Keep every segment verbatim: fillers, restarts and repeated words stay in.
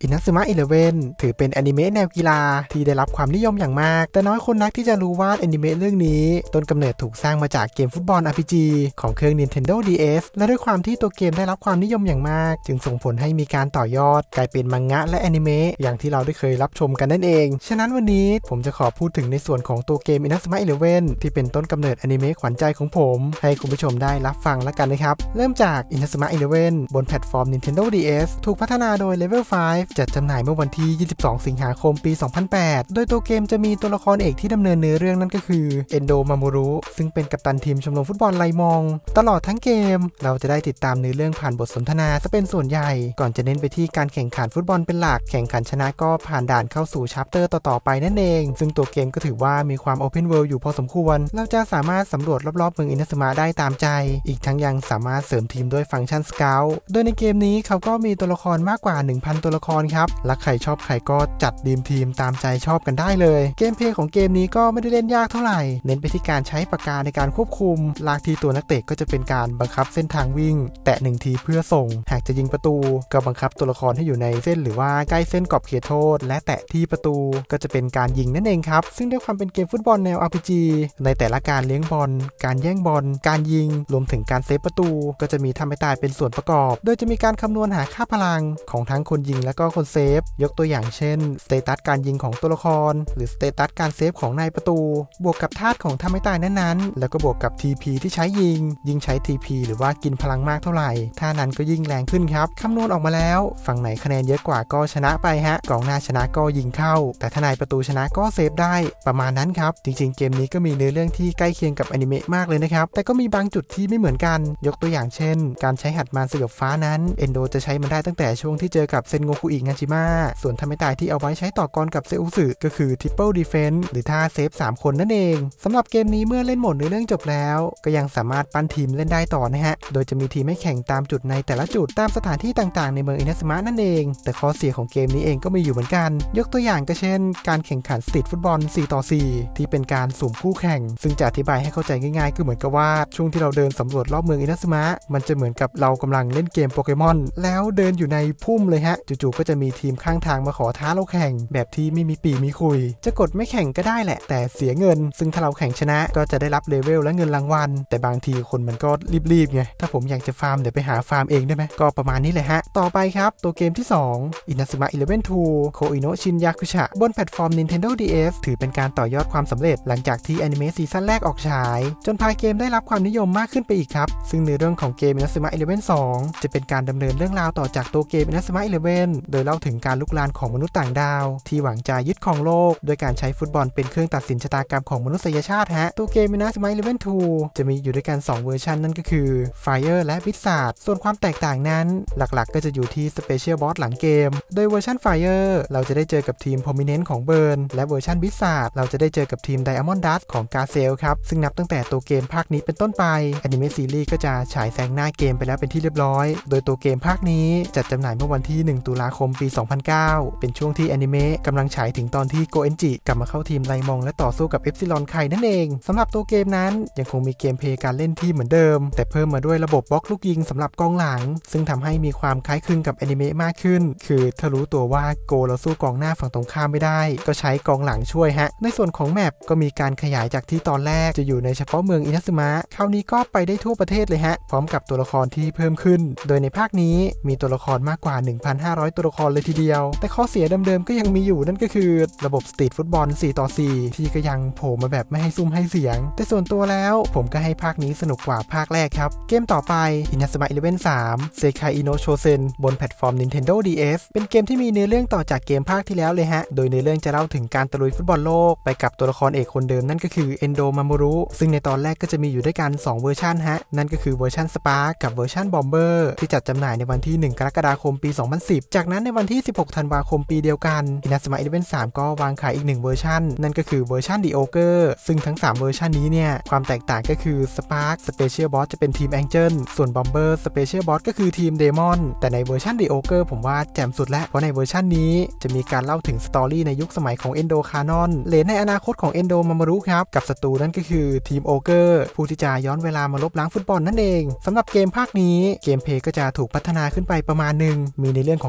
อินัสึมะอีเลฟเว่นถือเป็นแอนิเมะแนวกีฬาที่ได้รับความนิยมอย่างมากแต่น้อยคนนักที่จะรู้ว่าแอนิเมะเรื่องนี้ต้นกำเนิดถูกสร้างมาจากเกมฟุตบอล อาร์ พี จี ของเครื่อง Nintendo ดี เอส และด้วยความที่ตัวเกมได้รับความนิยมอย่างมากจึงส่งผลให้มีการต่อยอดกลายเป็นมังงะและแอนิเมะอย่างที่เราได้เคยรับชมกันนั่นเองฉะนั้นวันนี้ผมจะขอพูดถึงในส่วนของตัวเกมอินัสึมะอีเลฟเว่นที่เป็นต้นกำเนิดแอนิเมะขวัญใจของผมให้คุณผู้ชมได้รับฟังแล้วกันนะครับเริ่มจากอินัสึมะอีเลฟเว่นบนแพลตฟอร์ม Nintendo ดี เอส ถูกพัฒนาโดย Level ไฟว์ จัดจำหน่ายเมื่อวันที่ยี่สิบสองสิงหาคมปี สองพันแปด โดยตัวเกมจะมีตัวละครเอกที่ดำเนินเนื้อเรื่องนั่นก็คือเอนโด มาโมรุซึ่งเป็นกัปตันทีมชมรมฟุตบอลไลมองตลอดทั้งเกมเราจะได้ติดตามเนื้อเรื่องผ่านบทสนทนาซะเป็นส่วนใหญ่ก่อนจะเน้นไปที่การแข่งขันฟุตบอลเป็นหลักแข่งขันชนะก็ผ่านด่านเข้าสู่ชัปเตอร์ต่อๆไปนั่นเองซึ่งตัวเกมก็ถือว่ามีความ Open World อยู่พอสมควรเราจะสามารถสำรวจรอบๆเมืองอินัสึมะได้ตามใจอีกทั้งยังสามารถเสริมทีมด้วยฟังก์ชันสเกลโดยในเกมนี้เขาก็มีตัวละครมากกว่า หนึ่งพัน ตัวละครครับและใครชอบใครก็จัดดีมทีมตามใจชอบกันได้เลยเกมเพลย์ของเกมนี้ก็ไม่ได้เล่นยากเท่าไหร่เน้นไปที่การใช้ปากกาในการควบคุมลากที่ตัวนักเตะก็จะเป็นการบังคับเส้นทางวิ่งแตะหนึ่งทีเพื่อส่งหากจะยิงประตูก็บังคับตัวละครให้อยู่ในเส้นหรือว่าใกล้เส้นกรอบเขตโทษและแตะที่ประตูก็จะเป็นการยิงนั่นเองครับซึ่งด้วยความเป็นเกมฟุตบอลแนว อาร์ พี จี ในแต่ละการเลี้ยงบอลการแย่งบอลการยิงรวมถึงการเซฟประตูก็จะมีทำให้ตายเป็นส่วนประกอบโดยจะมีการคำนวณหาค่าพลังของทั้งคนยิงและก็คนเซฟยกตัวอย่างเช่นสเตตัสการยิงของตัวละครหรือสเตตัสการเซฟของนายประตูบวกกับธาตุของทำให้ตายนั้นๆแล้วก็บวกกับ ที พี ที่ใช้ยิงยิงใช้ ที พี หรือว่ากินพลังมากเท่าไหร่ท่านั้นก็ยิ่งแรงขึ้นครับคำนวณออกมาแล้วฝั่งไหนคะแนนเยอะกว่าก็ชนะไปฮะกองหน้าชนะก็ยิงเข้าแต่ถ้านายประตูชนะก็เซฟได้ประมาณนั้นครับจริงๆเกมนี้ก็มีเนื้อเรื่องที่ใกล้เคียงกับอนิเมะมากเลยนะครับแต่ก็มีบางจุดที่ไม่เหมือนกันยกตัวอย่างเช่นการใช้หัดมารสยบฟ้านั้นเอนโดจะใช้มันได้ตั้งแต่ช่วงที่เจอกับเซนโงคุอิงาจิมะส่วนทำให้ตายที่เอาไว้ใช้ต่อกรกับเซอุสึก็คือ Triple Defense หรือท่าเซฟสามคนนั่นเองสำหรับเกมนี้เมื่อเล่นโหมดเนื้อเรื่องจบแล้วก็ยังสามารถปั้นทีมเล่นได้ต่อนะฮะโดยจะมีทีมให้แข่งตามจุดในแต่ละจุดตามสถานที่ต่างๆในเมืองอินัสึมะนั่นเองแต่ข้อเสียของเกมนี้เองก็มีอยู่เหมือนกันยกตัวอย่างก็เช่นการแข่งขันสตรีทฟุตบอลสี่ต่อสี่ที่เป็นการสุ่มคู่แข่งซึ่งจะอธิบายให้เข้าใจง่ายๆก็เหมือนกับว่าช่วงที่เราเดินสำรวจรอบเมืองอินัสึมะมันจะเหมือนกับเรากำลังเล่นเกมโปเกมอนแล้วเดินอยู่ในพุ่มเลยฮะจู่ๆก็จะมีทีมข้างทางมาขอท้าเราแข่งแบบที่ไม่มีปีมีคุยจะกดไม่แข่งก็ได้แหละแต่เสียเงินซึ่งถ้าเราแข่งชนะก็จะได้รับเลเวลและเงินรางวัลแต่บางทีคนมันก็รีบๆไงถ้าผมอยากจะฟาร์มเดี๋ยวไปหาฟาร์มเองได้ไหมก็ประมาณนี้เลยฮะต่อไปครับตัวเกมที่สองอินัสึมะอีเลฟเว่นทูโคอิโนะชินยากุชะบนแพลตฟอร์ม Nintendo ดี เอส ถือเป็นการต่อยอดความสำเร็จหลังจากที่อนิเมะซีซั่นแรกออกฉายจนพาเกมได้รับความนิยมมากขึ้นไปอีกครับซึ่งในเรื่องของเกมอินัสึมะอีเลฟเว่นสองจะเป็นการดำเนินเรื่องราวต่อจากตัวเกมอินัสึมะอีเลฟเว่นโดยเล่าถึงการลุกลามของมนุษย์ต่างดาวที่หวังจะยึดครองโลกโดยการใช้ฟุตบอลเป็นเครื่องตัดสินชะตากรรมของมนุษยชาติฮะตัวเกมอินัสึมะอีเลฟเว่นทูจะมีอยู่ด้วยกันสองเวอร์ชันนั่นก็คือ Fire และ Blizzard ส่วนความแตกต่างนั้นหลักๆก็จะอยู่ที่ Special Boss หลังเกมโดยเวอร์ชัน Fire เราจะได้เจอกับทีม Prominent ของ Burn และเวอร์ชัน Blizzard เราจะได้เจอกับทีม Diamond Dust ของ Garcelle ครับซึ่งนับตั้งแต่ตัวเกมภาคนี้เป็นต้นไปอนิเมะซีรีส์ก็จะฉายแซงหน้าเกมไปแล้วเป็นที่เรียบร้อยโดยตัวเกมภาคนี้จัดจำหน่ายเมื่อวันที่หนึ่งตุลาคมปีสองพันเก้าเป็นช่วงที่อนิเมะกำลังฉายถึงตอนที่โกเอนจิกลับมาเข้าทีมไลมองและต่อสู้กับเอฟซิลอนไคนั่นเองสำหรับตัวเกมนั้นยังคงมีเกมเพลย์การเล่นที่เหมือนเดิมแต่เพิ่มมาด้วยระบบบล็อกลูกยิงสำหรับกองหลังซึ่งทำให้มีความคล้ายคลึงกับอนิเมะมากขึ้นคือถ้ารู้ตัวว่าโกเราสู้กองหน้าฝั่งตรงข้ามไม่ได้ก็ใช้กองหลังช่วยฮะในส่วนของแมปก็มีการขยายจากที่ตอนแรกจะอยู่ในเฉพาะเมืองอินัสึมะคราวนี้ก็ไปได้ทั่วประเทศเลยฮะพร้อมกับตัวละครที่เพิ่มขึ้นโดยในภาคนี้มีตัวละครมากกว่า หนึ่งพันห้าร้อย ตัวละครเลยทีเดียวแต่ข้อเสียเดิมๆก็ยังมีอยู่นั่นก็คือระบบสตรีทฟุตบอลสี่ต่อสี่ที่ก็ยังโผล่มาแบบไม่ให้ซุ่มให้เสียงแต่ส่วนตัวแล้วผมก็ให้ภาคนี้สนุกกว่าภาคแรกครับเกมต่อไปอินัสึมะอีเลฟเว่นสามเซไคอิโนะโชเซนบนแพลตฟอร์ม Nintendo ดี เอส เป็นเกมที่มีเนื้อเรื่องต่อจากเกมภาคที่แล้วเลยฮะโดยเนื้อเรื่องจะเล่าถึงการตะลุยฟุตบอลโลกไปกับตัวละครเอกคนเดิมนั่นก็คือเอนโด มาโมรุซึ่งในตอนแรกก็จะมีอยู่ด้วยกันสองเวอร์ชันฮะนั่นก็คือเวอร์ชันสปาร์กกับเวอร์ชันบอมเบอร์ที่จัดจำหน่ายในวันที่หนึ่งกรกฎาคมปีสองพันสิบจากนั้นในวันที่สิบหกธันวาคมปีเดียวกันอินัสึมะอีเลฟเว่นสามก็วางขายอีกหนึ่งเวอร์ชันนั่นก็คือเวอร์ชัน The Ogre ซึ่งทั้งสามเวอร์ชันนี้เนี่ยความแตกต่างก็คือ Spark Special Boss จะเป็นทีม Angel ส่วน Bomber Special Boss ก็คือทีม Demon แต่ในเวอร์ชัน The Ogre ผมว่าแจ่มสุดแล้วเพราะในเวอร์ชันนี้จะมีการเล่าถึงสตอรี่ในยุคสมัยของ Endo Canon เลนในอนาคตของ Endo มามารุครับกับศัตรูนั่นก็คือทีม Ogre ผู้ที่จะย้อนเวลามาลบล้างฟุตบอลนั่นเองสำหรับเกมภาคนี้เกมเพลย์ก็จะถูกพัฒนาขึ้นไปประมาณหนึ่งมีในเรื่องของการ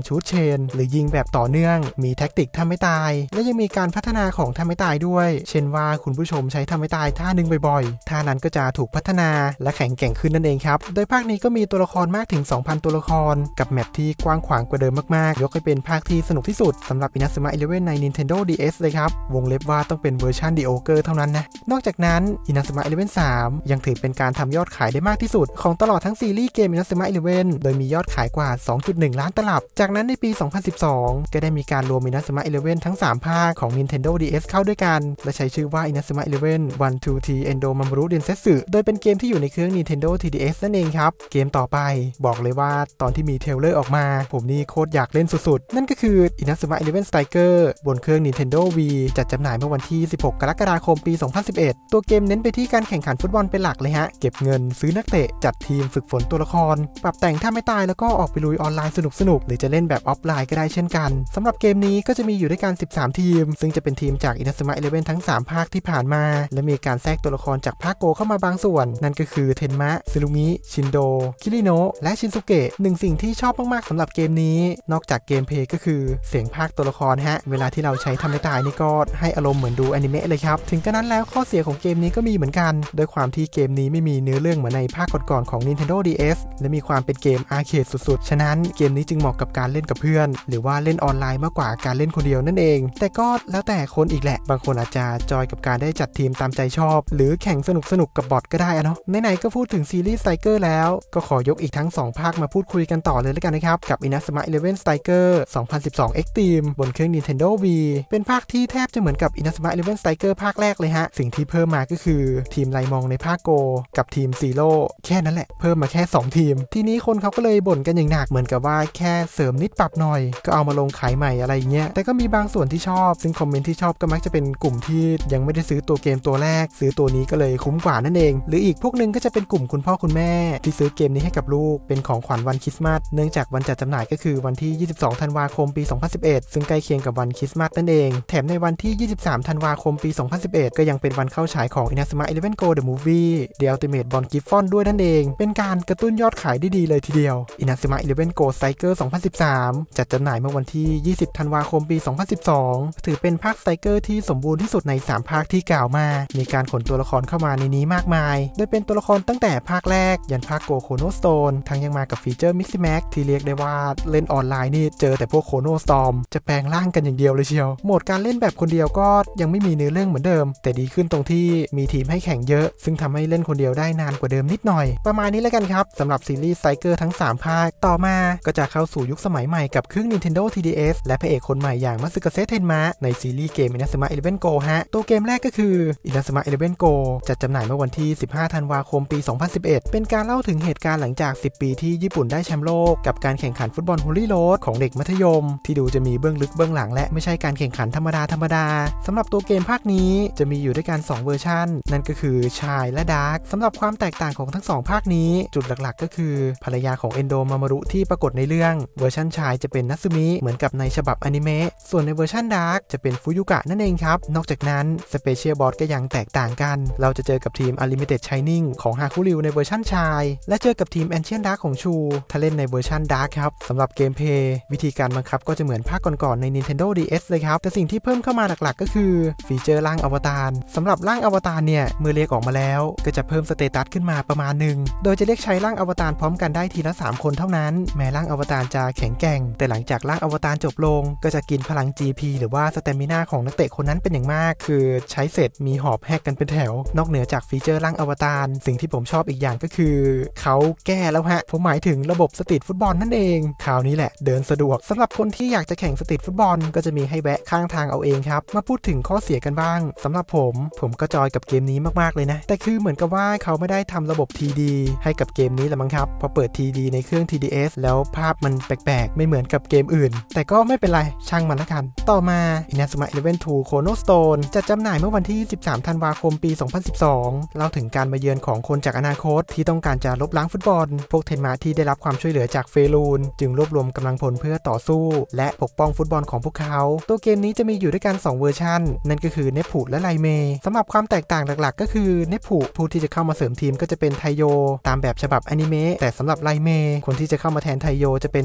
ชูตเชนหรือยิงแบบต่อเนื่องมีแท็กติกทำไม่ตายและยังมีการพัฒนาของทำไม่ตายด้วยเช่นว่าคุณผู้ชมใช้ทำไม่ตายท่านึงบ่อยๆท่านั้นก็จะถูกพัฒนาและแข็งแกร่งขึ้นนั่นเองครับโดยภาคนี้ก็มีตัวละครมากถึง สองพัน ตัวละครกับแมปที่กว้างขวางกว่าเดิมมากๆยกให้เป็นภาคที่สนุกที่สุดสำหรับ Inazuma Eleven ใน Nintendo ดี เอส เลยครับวงเล็บว่าต้องเป็นเวอร์ชัน The Ogre เท่านั้นนะนอกจากนั้น Inazuma Eleven สาม ยังถือเป็นการทำยอดขายได้มากที่สุดของตลอดทั้งซีรีส์เกม Inazuma Eleven โดยมียอดขายกว่า สองจุดหนึ่ง ล้านตลับจากนั้นในปี สองพันสิบสอง ก็ได้มีการรวม Inazuma Eleven ทั้ง สาม ภาคของ Nintendo ดี เอส เข้าด้วยกันและใช้ชื่อว่า Inazuma Eleven วัน ทู ที Endo Mamoru Densetsu โดยเป็นเกมที่อยู่ในเครื่อง Nintendo ที ดี เอส นั่นเองครับเกมต่อไปบอกเลยว่าตอนที่มีเทรลเลอร์ออกมาผมนี่โคตรอยากเล่นสุดๆนั่นก็คือ Inazuma Eleven Striker บนเครื่อง Nintendo Wii จัดจำหน่ายเมื่อวันที่สิบหกกรกฎาคมปี สองพันสิบเอ็ด ตัวเกมเน้นไปที่การแข่งขันฟุตบอลเป็นหลักเลยฮะเก็บเงินซื้อนักเตะจัดทีมฝึกฝนตัวละครปรับแต่งถ้าไม่ตายแล้วก็ออกไปลุยออนไลน์สนุกๆหรือจะเล่นแบบออฟไลน์ก็ได้เช่นกันสำหรับเกมนี้ก็จะมีอยู่ด้วยกันสิบสามทีมซึ่งจะเป็นทีมจาก Inazuma Eleven ทั้งสามภาคที่ผ่านมาและมีการแทรกตัวละครจากภาคโกเข้ามาบางส่วนนั่นก็คือเทนมะซึรุงิชินโดคิริโนะและชินซุเกะหนึ่งสิ่งที่ชอบมากๆสำหรับเกมนี้นอกจากเกมเพลย์ก็คือเสียงพากย์ตัวละครฮะเวลาที่เราใช้ทำไม่ตายนี่ก็ให้อารมณ์เหมือนดูอนิเมะเลยครับถึงกระนั้นแล้วข้อเสียของเกมนี้ก็มีเหมือนกันโดยความที่เกมนี้ไม่มีเนื้อเรื่องเหมือนในภาคก่อนๆของ Nintendo ดี เอส และมีความเป็นเกมอาร์เคดสุดๆฉะนั้นเกมนี้จึงเหมาะกับการเล่นกับเพื่อนหรือว่าเล่นออนไลน์มากกว่าการเล่นคนเดียวนั่นเองแต่ก็แล้วแต่คนอีกแหละบางคนอาจจะจอยกับการได้จัดทีมตามใจชอบหรือแข่งสนุกๆกับบอทก็ได้อะเนาะไหนๆก็พูดถึงซีรีส์ Striker แล้วก็ขอยกอีกทั้งสองภาคมาพูดคุยกันต่อเลยแล้วกันนะครับกับ Inazuma Eleven Striker สองพันสิบสอง Extreme บนเครื่อง Nintendo Wii เป็นภาคที่แทบจะเหมือนกับ Inazuma Eleven Striker ภาคแรกเลยฮะสิ่งที่เพิ่มมาก็คือทีมไลมองในภาคโกกับทีมซีโร่แค่นั้นแหละเพิ่มมาแค่สองทีมทีนี้คนเขาก็เลยบ่นกันอย่างหนักเหมือนกับว่าแค่เสริมนิดปรับหน่อยก็เอามาลงขายใหม่อะไรเงี้ยแต่ก็มีบางส่วนที่ชอบซึ่งคอมเมนต์ที่ชอบก็มักจะเป็นกลุ่มที่ยังไม่ได้ซื้อตัวเกมตัวแรกซื้อตัวนี้ก็เลยคุ้มกว่านั่นเองหรืออีกพวกนึงก็จะเป็นกลุ่มคุณพ่อคุณแม่ที่ซื้อเกมนี้ให้กับลูกเป็นของขวัญวันคริสต์มาสเนื่องจากวันจัดจำหน่ายก็คือวันที่ยี่สิบสองธันวาคมปีสองพันสิบเอ็ดซึ่งใกล้เคียงกับวันคริสต์มาสนั่นเองแถมในวันที่ยี่สิบสามธันวาคมปีสองพันสิบเอ็ดก็ยังเป็นวันเข้าฉายของ Inazuma Eleven Go The Movie The Ultimate Bond Gibbon ด้วยนั่นเองเป็นการกระตุ้นยอดขายได้ดีเลยทีเดียว Inazuma Eleven Go Striker สองพันสิบสามจัดจำหน่ายเมื่อวันที่ยี่สิบธันวาคมปีสองพันสิบสองถือเป็นภาค Striker ที่สมบูรณ์ที่สุดในสามภาคที่กล่าวมามีการขนตัวละครเข้ามาในนี้มากมายโดยเป็นตัวละครตั้งแต่ภาคแรกยันภาคโกโคโนสโตนทั้งยังมากับฟีเจอร์ Mixi Max ที่เรียกได้ว่าเล่นออนไลน์นี่เจอแต่พวกโคโนสตอร์มจะแปลงร่างกันอย่างเดียวเลยเชียวโหมดการเล่นแบบคนเดียวก็ยังไม่มีเนื้อเรื่องเหมือนเดิมแต่ดีขึ้นตรงที่มีทีมให้แข่งเยอะซึ่งทำให้เล่นคนเดียวได้นานกว่าเดิมนิดหน่อยประมาณนี้แล้วกันครับสำหรับซีรีส์ Striker ทั้งสามภาคต่อมาก็จะเข้าสู่ยุคสมัยใหม่กับเครื่อง Nintendo ที ดี เอส และพระเอกคนใหม่อย่างมัตสึกะเซะเทนมะในซีรีส์เกม Inazuma Eleven Go ฮะตัวเกมแรกก็คือ Inazuma Eleven Go จัดจำหน่ายเมื่อวันที่สิบห้าธันวาคมปีสองพันสิบเอ็ดเป็นการเล่าถึงเหตุการณ์หลังจากสิบปีที่ญี่ปุ่นได้แชมป์โลกกับการแข่งขันฟุตบอลฮูลี่โรดของเด็กมัธยมที่ดูจะมีเบื้องลึกเบื้องหลังและไม่ใช่การแข่งขันธรรมดาธรรมดาสำหรับตัวเกมภาคนี้จะมีอยู่ด้วยกันสองเวอร์ชันนั่นก็คือชายและดาร์กสำหรับความแตกต่างของทั้งสองภาคนี้จุดหลักๆก็คือภรรยาของเอนโดมามารุที่ปรากฏในเรื่องเวอร์ชันชายจะเป็นนัตสึมิเหมือนกับในฉบับอนิเมะส่วนในเวอร์ชันดาร์กจะเป็นฟุยุกะนั่นเองครับนอกจากนั้นสเปเชียลบอสก็ยังแตกต่างกันเราจะเจอกับทีม Unlimited Shining ของฮาคุริวในเวอร์ชันชายและเจอกับทีม Ancient Dark ของชูถ้าเล่นในเวอร์ชันดาร์กครับสำหรับเกมเพลย์วิธีการบังคับก็จะเหมือนภาคก่อนๆใน Nintendo ดี เอส เลยครับแต่สิ่งที่เพิ่มเข้ามาหลักๆก็คือฟีเจอร์ร่างอวตารสำหรับร่างอวตารเนี่ยเมื่อเรียกออกมาแล้วก็จะเพิ่มสเตตัสขึ้นมาประมาณหนึ่งโดยจะเรียกใช้ร่างอวตารพร้อมกันได้ทีละสามคนเท่านั้นแม้ร่างอวตารจะแข็งแกร่งแต่หลังจากร่างอวตารจบลงก็จะกินพลัง จี พี หรือว่าสเตมินาของนักเตะคนนั้นเป็นอย่างมากคือใช้เสร็จมีหอบแฮกกันเป็นแถวนอกเหนือจากฟีเจอร์ร่างอวตารสิ่งที่ผมชอบอีกอย่างก็คือเขาแก้แล้วฮะผมหมายถึงระบบสตรีทฟุตบอลนั่นเองคราวนี้แหละเดินสะดวกสำหรับคนที่อยากจะแข่งสตรีทฟุตบอลก็จะมีให้แวะข้างทางเอาเองครับมาพูดถึงข้อเสียกันบ้างสำหรับผมผมก็จอยกับเกมนี้มากๆเลยนะแต่คือเหมือนกับว่าเขาไม่ได้ทำระบบ ที ดี ให้กับเกมนี้แหละมั้งครับพอเปิด ที ดี ในเครื่อง ที ดี เอส แล้วภาพมันแปลกๆไม่เหมือนกับเกมอื่นแต่ก็ไม่เป็นไรช่างมันละกันต่อมา Inazuma Eleven ทู Chronostone จัดจำหน่ายเมื่อวันที่สิบสามธันวาคมปีสองพันสิบสองเล่าถึงการมาเยือนของคนจากอนาคตที่ต้องการจะลบล้างฟุตบอลพวกเทนมาที่ได้รับความช่วยเหลือจากเฟรูนจึงรวบรวมกำลังพลเพื่อต่อสู้และปกป้องฟุตบอลของพวกเขาตัวเกมนี้จะมีอยู่ด้วยกันสองเวอร์ชันนั่นก็คือเนปุและไลเมสำหรับความแตกต่างหลักๆก็คือเนปุผู้ที่จะเข้ามาเสริมทีมก็จะเป็นไทโยตามแบบฉบับอนิเมะแต่สำหรับไลเมคนที่จะเข้ามาแทนไทโยจะเป็นฮาคุริว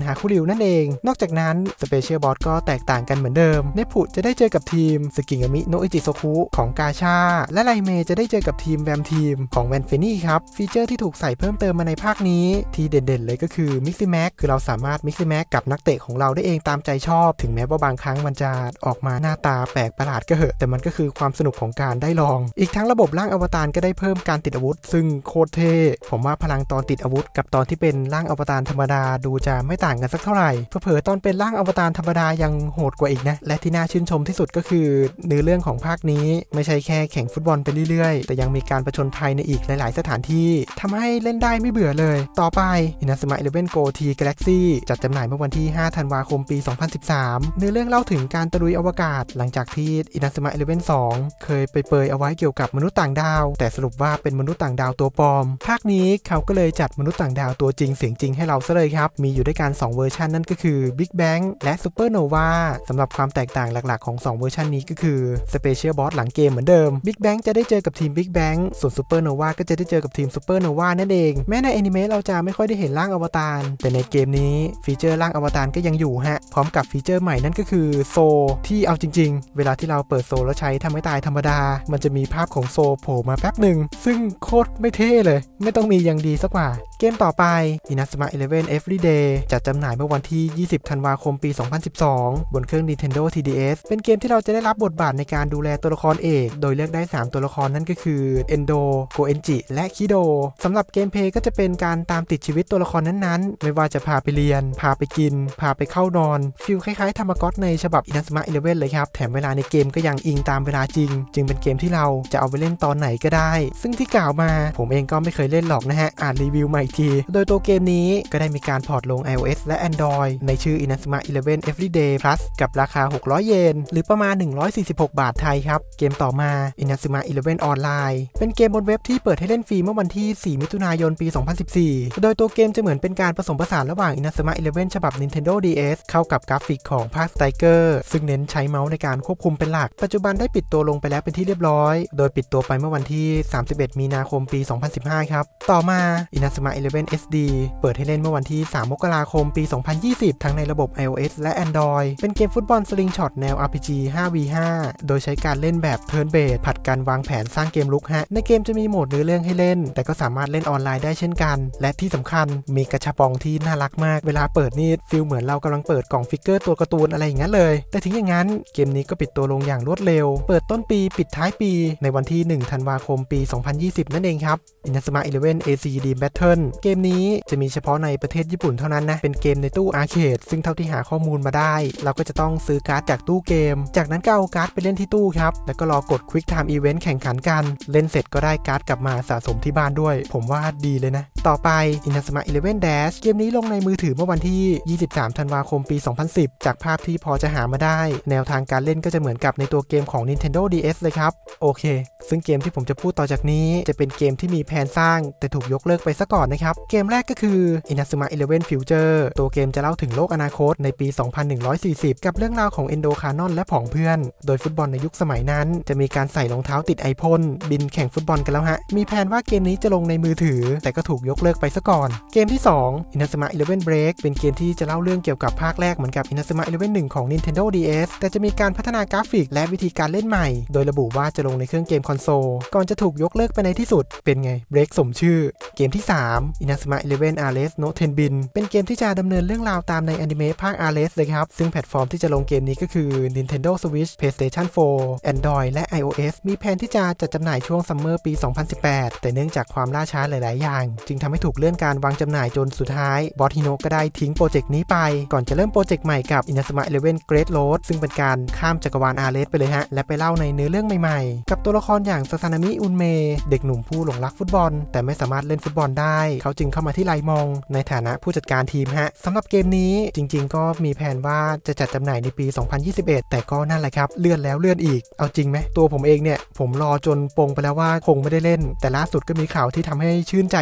Shield นั่นเองนอกจากนั้น Special Boss ก็แตกต่างกันเหมือนเดิมเนปุจะได้เจอกับทีมสกิงามิโนอิจิโซคุของกาชาและไลเมจะได้เจอกับทีมแวมทีมของแวนเฟนี่ครับฟีเจอร์ที่ถูกใส่เพิ่มเติมมาในภาคนี้ที่เด่นๆเลยก็คือมิกซิแม็กคือเราสามารถมิกซิแม็กกับนักเตะของเราได้เองตามใจชอบถึงแม้ว่าบางครั้งมันจะออกมาหน้าตาแปลกประหลาดก็เหอะแต่มันก็คือความสนุกของการได้ลองอีกทั้งระบบร่างอวตารก็ได้เพิ่มการติดอาวุธซึ่งโคตรเท่ผมว่าพลังตอนติดอาวุธกับตอนที่เป็นร่างอวตารธรรมดาดูจะไม่ต่างกันสักเท่าไหร่เผลอๆตอนเป็นร่างอวตารธรรมดายังโหดกว่าอีกนะและที่น่าชื่นชมที่สุดก็คือเนื้อเรื่องของภาคนี้ไม่ใช่แค่แข่งฟุตบอลไปเรื่อยๆแต่ยังมีการผจญภัยในอีกหลายๆสถานที่ทำให้เล่นได้ไม่เบื่อเลยต่อไป Inazuma Eleven Go T Galaxy จัดจำหน่ายเมื่อวันที่ห้าธันวาคมปีสองพันสิบสามเนื้อเรื่องเล่าถึงการตะลุยอวกาศหลังจากที่ Inazuma Eleven สองเคยไปเปยเอาไว้เกี่ยวกับมนุษย์ต่างดาวแต่สรุปว่าเป็นมนุษย์ต่างดาวตัวปลอมภาคนี้เขาก็เลยจัดมนุษย์ต่างดาวตัวจริงเสียงจริงให้เราซะเลยครับมีอยู่ด้วยกันสองเวอร์ชันนั่นก็คือ Big Bang และ Supernova สำหรับความแตกต่างหลักๆของสองเวอร์ชันนี้ก็คือ Special Boss หลังเกมเหมือนเดิม Big Bang จะได้เจอกับทีม Big Bang ส่วน Supernova ก็จะได้เจอกับทีม Supernova นั่นเองแม้ในแอนิเมะเราจะไม่ค่อยได้เห็นร่างอวตารแต่ในเกมนี้ฟีเจอร์ร่างอวตารก็ยังอยู่ฮะพร้อมกับฟีเจอร์ใหม่นั่นก็คือโซที่เอาจริงๆเวลาที่เราเปิดโซแล้วใช้ทำให้ตายธรรมดามันจะมีภาพของโซโผล่มาแป๊บหนึ่งซึ่งโคตรไม่เท่เลยไม่ต้องมียังดีสักกว่าเกมต่อไป Inazuma Eleven Everyday จัดจำหน่ายเมื่อวันที่ยี่สิบธันวาคมปีสองพันสิบสองบนเครื่อง Nintendo ที ดี เอส เป็นเกมที่เราจะได้รับบทบาทในการดูแลตัวละครเอกโดยเลือกได้สามตัวละครนั่นก็คือ Endo Goenji และคิโดสำหรับเกมเพลย์ก็จะเป็นการตามติดชีวิตตัวละครนั้นๆไม่ว่าจะพาไปเรียนพาไปกินพาไปเข้านอนฟีลคล้ายๆธรรมก๊อตในฉบับ Inazuma Eleven เลยครับแถมเวลาในเกมก็ยังอิงตามเวลาจริงจึงเป็นเกมที่เราจะเอาไปเล่นตอนไหนก็ได้ซึ่งที่กล่าวมาผมเองก็ไม่เคยเล่นหรอกนะฮะอ่านรีวิวมาอีกทีโดยตัวเกมนี้ก็ได้มีการพอร์ตลง iOS และ Android ในชื่อ Inazuma Eleven Everyday Plus กับราคาหกร้อยเยนหรือประมาณหนึ่งร้อยสี่สิบหกบาทไทยครับเกมต่อมา Inazuma Eleven Online เป็นเกมบนเว็บที่เปิดให้เล่นฟรีเมื่อวันที่สี่มิถุนายนปีสองพันสิบสี่โดยตัวเกมจะเหมือนเป็นการผสมผสานระหว่าง Inazuma Eleven ฉบับ Nintendo ดี เอส เข้ากับกราฟิกของภาค Striker ซึ่งเน้นใช้เมาส์ในการควบคุมเป็นหลักปัจจุบันได้ปิดตัวลงไปแล้วเป็นที่เรียบร้อยโดยปิดตัวไปเมื่อวันที่สามสิบเอ็ดมีนาคมปีสองพันสิบห้าครับต่อมา Inazuma Eleven เอส ดี เปิดให้เล่นเมื่อวันที่สามมกราคมปีสองพันยี่สิบทั้งในระบบ iOS และ Android เป็นเกมฟุตบอลสลิงช็อตแนว อาร์ พี จี ห้า วี ห้า โดยใช้การเล่นแบบเทิร์นเบสผัดกันวางแผนสร้างเกมลุกฮะในเกมจะมีโหมดเนื้อเรื่องให้เล่นแต่ก็สามารถเล่นออนไลน์ได้เช่นกันและที่สำคัญมีกระชับปองที่น่ารักมากเวลาเปิดนี่ฟีลเหมือนเรากำลังเปิดกล่องฟิกเกอร์ตัวการ์ตูนอะไรอย่างนั้นเลยแต่ถึงอย่างนั้นเกมนี้ก็ปิดตัวลงอย่างรวดเร็วเปิดต้นปีปิดท้ายปีในวันที่หนึ่งธันวาคมปีสองพันยี่สิบนั่นเองครับ Inazuma Eleven เอ ซี Dream Battle เกมนี้จะมีเฉพาะในประเทศญี่ปุ่นเท่านั้นนะเป็นเกมในตู้อาร์เคดซึ่งเท่าที่หาข้อมูลมาได้เราก็จะต้องซื้อการ์ดจากตู้เกมจากนั้นก็เอาการ์ดไปเล่นที่ตู้ครับแล้วก็รอกด Quick Time Event แข่งขันกันเล่นเสร็จก็ได้การ์ดกลับมาสะสมที่บ้านด้วยผมว่าดีเลยนะต่อไป Inazuma Eleven Dash เกมนี้ลงในมือถือเมื่อวันที่ยี่สิบสามธันวาคมปีสองพันสิบจากภาพที่พอจะหามาได้แนวทางการเล่นก็จะเหมือนกับในตัวเกมของ Nintendo ดี เอส เลยครับโอเคซึ่งเกมที่ผมจะพูดต่อจากนี้จะเป็นเกมที่มีแผนสร้างแต่ถูกยกเลิกไปซะก่อนนะครับเกมแรกก็คือ Inazuma Eleven Future ตัวเกมจะเล่าถึงโลกอนาคตในปีสองพันหนึ่งร้อยสี่สิบกับเรื่องราวของ Endo Canon และผองเพื่อนโดยฟุตบอลในยุคสมัยนั้นจะมีการใส่รองเท้าติดไอพ่นบินแข่งฟุตบอลกันแล้วฮะมีแผนว่าเกมนี้จะลงในมือถือแต่ก็ถูกยกเลิกไปซะก่อนเกมที่สอง Inazuma Eleven Break เป็นเกมที่จะเล่าเรื่องเกี่ยวกับภาคแรกเหมือนกับ Inazuma Eleven หนึ่งของ Nintendo ดี เอส แต่จะมีการพัฒนากราฟิกและวิธีการเล่นใหม่โดยระบุว่าจะลงในเครื่องเกมคอนโซลก่อนจะถูกยกเลิกไปในที่สุดเป็นไง Break สมชื่อเกมที่สาม Inazuma Eleven Ares no Tenbin เป็นเกมที่จะดำเนินเรื่องราวตามในอนิเมะภาค Ares เลยครับซึ่งแพลตฟอร์มที่จะลงเกมนี้ก็คือ Nintendo Switch PlayStation โฟร์ Android และ iOS มีแผนที่จะจัดจำหน่ายช่วงซัมเมอร์ปีสองพันสิบแปดแต่เนื่องจากความล่าช้าหลายๆอย่างจึงทำให้ถูกเลื่อนการวางจำหน่ายจนสุดท้ายบอสฮิโนะก็ได้ทิ้งโปรเจกต์นี้ไปก่อนจะเริ่มโปรเจกต์ใหม่กับ Inazuma Eleven Great Road ซึ่งเป็นการข้ามจักรวาล Ares ไปเลยฮะและไปเล่าในเนื้อเรื่องใหม่ๆกับตัวละครอย่างซาซานามิอุนเมเด็กหนุ่มผู้หลงรักฟุตบอลแต่ไม่สามารถเล่นฟุตบอลได้เขาจึงเข้ามาที่ไลมองในฐานะผู้จัดการทีมฮะสำหรับเกมนี้จริงๆก็มีแผนว่าจะจัดจำหน่ายในปีสองพันยี่สิบเอ็ดแต่ก็นั่นแหละครับเลื่อนแล้วเลื่อนอีกเอาจริงไหมตัวผมเองเนี่ยผมรอจนปงไปแล้วว่าคงไม่ได้เล่นแต่ล่าสุดก็มีข่าวที่ทำให้ชื่นใจอีกครั้ง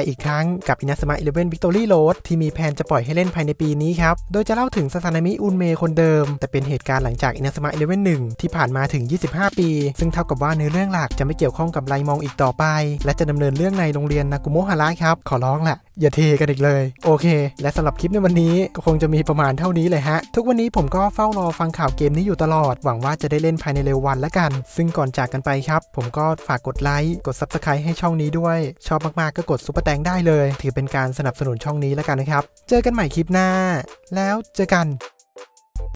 กับ Inazuma Eleven Victory Road ที่มีแผนจะปล่อยให้เล่นภายในปีนี้ครับโดยจะเล่าถึงซาซานามิอุนเมคนเดิมแต่เป็นเหตุการณ์หลังจาก Inazuma Eleven หนึ่งที่ผ่านมาถึงยี่สิบห้าปีซึ่งเท่ากับว่าในเรื่องหลักจะไม่เกี่ยวข้องกับไลมองอีกต่อไปและจะดำเนินเรื่องในโรงเรียนนากุโมฮาระครับขอร้องแหละอย่าเทกันอีกเลยโอเคและสำหรับคลิปในวันนี้ก็คงจะมีประมาณเท่านี้เลยฮะทุกวันนี้ผมก็เฝ้ารอฟังข่าวเกมนี้อยู่ตลอดหวังว่าจะได้เล่นภายในเร็ววันแล้วกันซึ่งก่อนจากกันไปครับผมก็ฝากกดไลค์กด ซับสไครบ์ ให้ช่องนี้ด้วยชอบมากๆก็กดซุปเปอร์แตงได้เลยถือเป็นการสนับสนุนช่องนี้แล้วกันนะครับเจอกันใหม่คลิปหน้าแล้วเจอกัน